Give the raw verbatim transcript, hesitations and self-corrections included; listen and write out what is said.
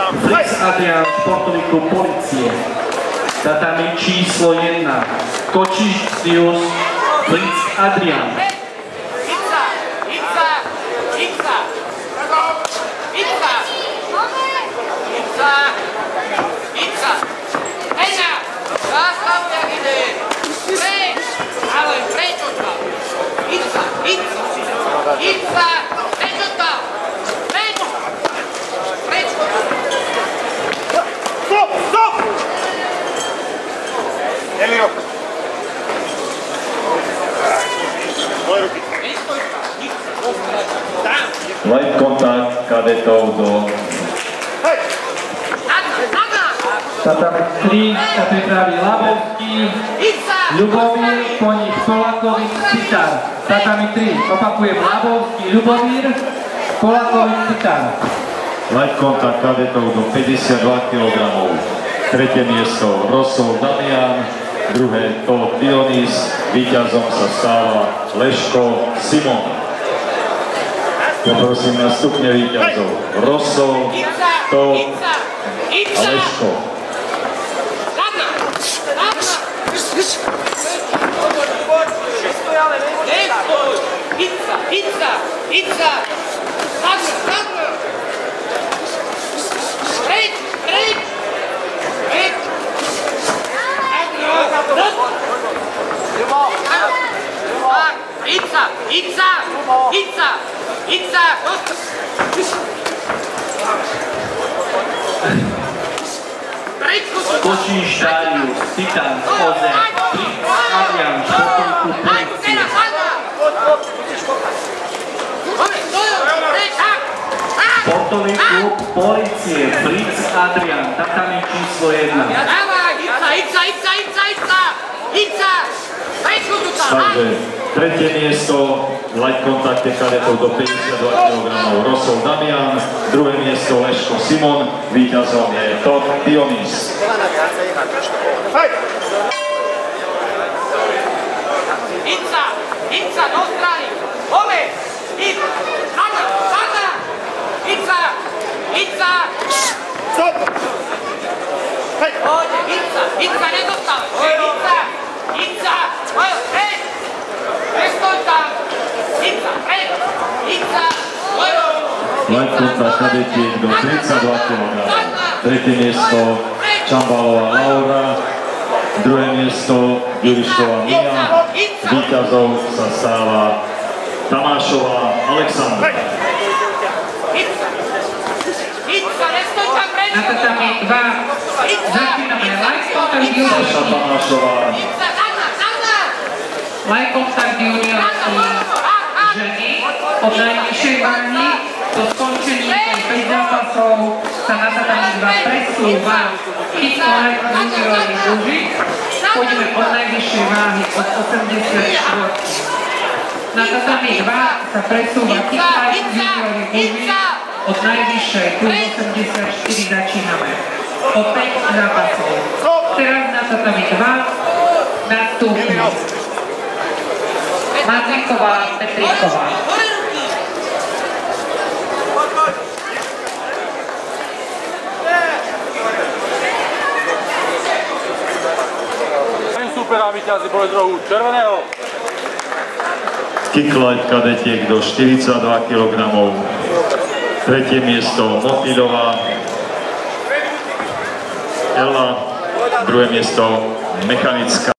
Fritz Adrian, športový klub Polície. Tatami číslo jedna. Kočiš Fritz Adrian. Light kontakt kadetov do Tatami tri sa pripraví Labovský, Ľubomír, po nich Polakovič, Citar. Tatami tri, opakujem, Labovský, Ľubomír, Polakovič, Citar. light kontakt kadetov do päťdesiatdva kilogramov. Tretie miesto Rosol Damian, druhé Todd Dionys, víťazom sa stáva Leško Simon. Poprosím na stupne víťazov Rosol, Todd a Leško. Ica! Ica! Ica! Ica! Kočíš Darius, Titan, Oze, Fritz Adrian, športový klub Polície. Športový klub Polície, Fritz Adrian, tatami číslo jedna. Ica! Ica! Ica! Ica! Ica! Ica! Takže tretie miesto v light kontakte kadetov do päťdesiatdva kilogramov Rosol Damian, druhé miesto Leško Simon, víťazom je Todd Dionys. Ica! Ica! Do strany! Ove! Ica! Sada! Sada! Ica! Ica! Stop! Ode! Ica! Ica! Nedostal! Ica! Ica! Hej! Prestoj tam! Ica! Hej! Ica! Light kontakt kadetiek do tridsaťdva kilogramov. Tretie miesto Čambalová Laura, druhé miesto Jurišová Mia, víťazov sa stáva Tamášová Alexandra. Na tatami dva začíname light kontakt Saša juniorský. Tamášová, Light kontakt juniorský ženy od najnižšej váhy do skončenia päť zápasov sa na tatami dva presúva chytno light juniorský muži. Pôjdeme od najvyššej váhy od osemdesiatštyri. Na tatami dva sa presúva chytno light juniorský muži od najvyššej plus osemdesiatštyri začíname. O päť zápasov. Teraz na tatami dva nastúpi Martinková Petríková. Supera víťazi boli druhu červeného. kicklight kadetiek do štyridsaťdva kilogramov. Tretie miesto Motýlová Ela, druhé miesto Mechanická